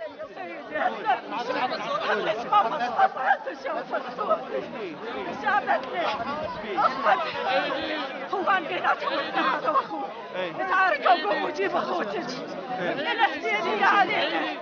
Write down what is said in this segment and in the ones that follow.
هو عندنا تعرف اخوه تعاركوا وجيب اخوتك انا حسيني عليك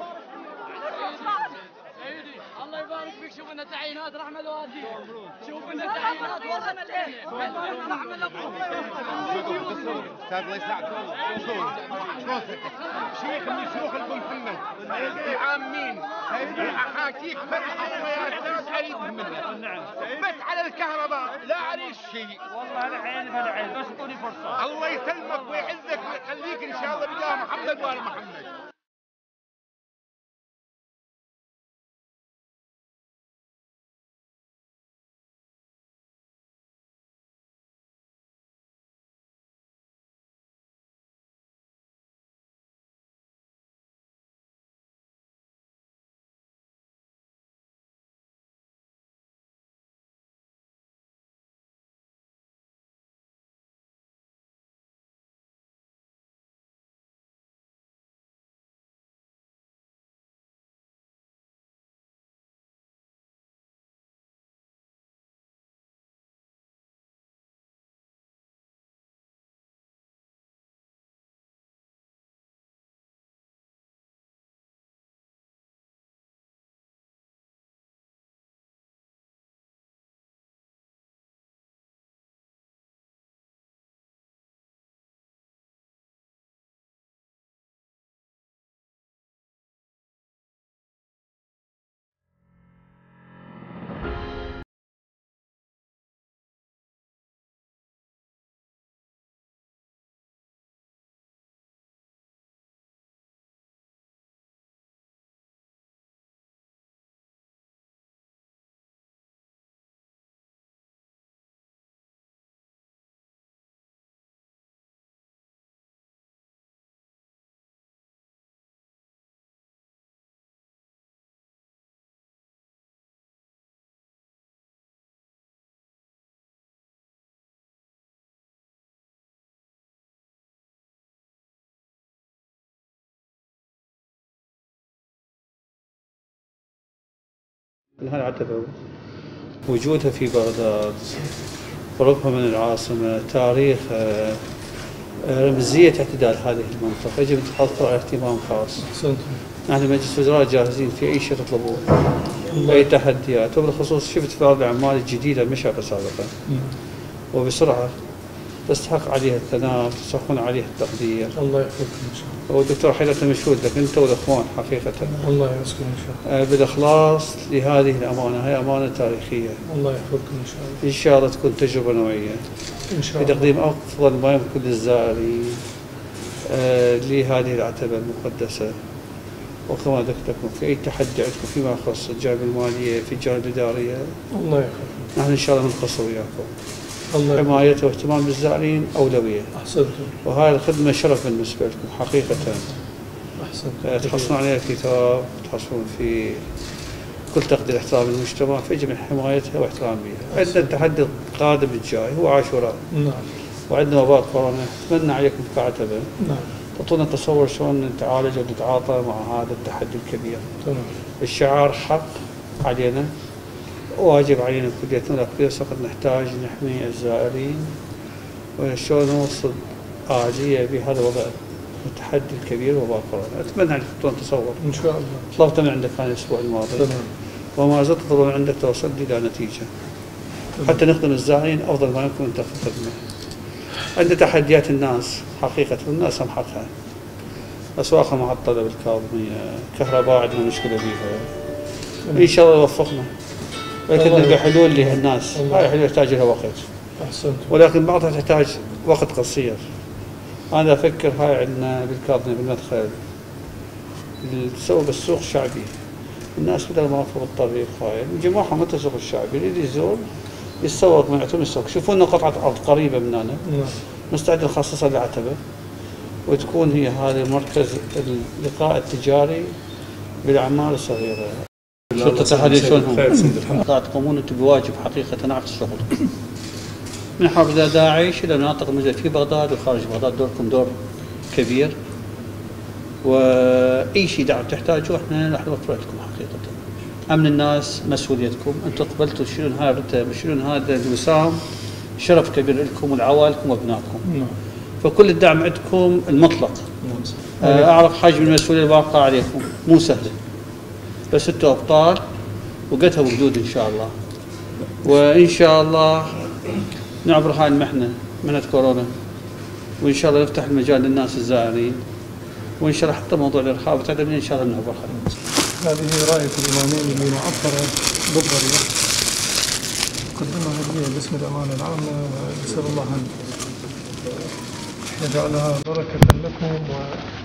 الله يبارك فيك. شوف لنا تعيينات رحمة الوالدين، شوف لنا تعيينات والله رحمة ابوك. استاذ الله يسعدك شلون شيخ من شيوخ البنفله العامين احاكيك فرحه يا استاذ اريد منك بس على الكهرباء لا عليك شيء. والله على عيني على عيني، بس اعطوني فرصه. الله يسلمك ويعزك ويخليك ان شاء الله بجاه محمد وال محمد. هذا عتبة وجودها في بغداد، قربها من العاصمة، تاريخ، رمزية اعتدال هذه المنطقة يجب أن تحصل على اهتمام خاص. نحن مجلس وزراء جاهزين في أي شيء تطلبوه، أي تحديات، وبالخصوص شفت بعض الأعمال الجديدة مشت سابقا وبسرعة تستحق عليها الثناء، تستحقون عليها التقدير. الله يحفظكم ان شاء الله. والدكتور حيدر مشهود لك انت والاخوان حقيقه. الله يحفظكم ان شاء الله. بالاخلاص لهذه الامانه، هي امانه تاريخيه. الله يحفظكم ان شاء الله. ان شاء الله تكون تجربه نوعيه ان شاء الله بتقديم افضل ما يمكن للزائرين لهذه العتبه المقدسه. وكما ذكرت لكم في اي تحدي عندكم فيما يخص الجانب الماليه في الجانب الاداريه، الله يحفظكم. نحن ان شاء الله نقصر وياكم. حمايته واهتمام بالزائرين أولوية. أحسنتم. وهاي الخدمة شرف بالنسبة لكم حقيقة. أحسنتم. تحصلون عليها الكتاب، تحصلون في كل تقدير احترام المجتمع، فيجب حمايتها واحترام بها. عندنا التحدي القادم الجاي هو عاشوراء. نعم. وعندنا وباء كورونا، أتمنى عليكم كعتبة نعم تعطونا تصور شلون نتعالج ونتعاطى مع هذا التحدي الكبير. تمام. الشعار حق علينا، واجب علينا كليتنا، لكن في نفس الوقت نحتاج نحمي الزائرين وشلون نوصل آلية بهذا الوضع التحدي الكبير وباء كورونا. أتمنى أن تعطون تصور. إن شاء الله. طلبت من عندك أنا الأسبوع الماضي. تمام. وما زلت أطلب من عندك توصل لي إلى نتيجة. حتى نخدم الزائرين أفضل ما يمكن أن تخدمه. عند تحديات الناس حقيقة، الناس محقها. أسواقها معطلة بالكاظمية، كهرباء عندنا مشكلة بيها. إن شاء الله يوفقنا. ولكن نلقى حلول للناس، هاي الحلول تحتاج لها وقت. أحسنت. ولكن بعضها تحتاج وقت قصير. أنا أفكر هاي عندنا بالكاظمية بالمدخل تسوي بالسوق الشعبي. الناس بدل ما يوقفوا بالطريق هاي نجمعهم مثل السوق الشعبي، اللي يزور يتسوق من عندهم السوق. شوفوا لنا قطعة أرض قريبة مننا مستعد نخصصها للعتبة، وتكون هي هذا مركز اللقاء التجاري بالأعمال الصغيرة. شو التحدي شلونهم؟ تقومون انتم بواجب حقيقة عكس الشغل. من حافظة داعش إلى مناطق الموجودة في بغداد وخارج بغداد، دوركم دور كبير. واي شيء دعم تحتاجوا احنا راح نوفر لكم حقيقه. امن الناس مسؤوليتكم، انتم قبلتوا تشيلون هاي الرتب وتشيلون هذا الوسام، شرف كبير لكم ولعوائلكم وابنائكم. فكل الدعم عندكم المطلق. اعرف حجم المسؤوليه الواقعه عليكم مو سهله، بس انتم ابطال وقتها وجدود ان شاء الله. وان شاء الله نعبر هاي المحنه، محنه كورونا، وان شاء الله نفتح المجال للناس الزائرين، وان شاء الله حتى موضوع الارهاب والتعدد ان شاء الله نعبرها. هذه راية الإمامين اللي معطرة بالضريح، قدمها هدية باسم الأمانة العامة، ونسأل الله أن يجعلها بركة لكم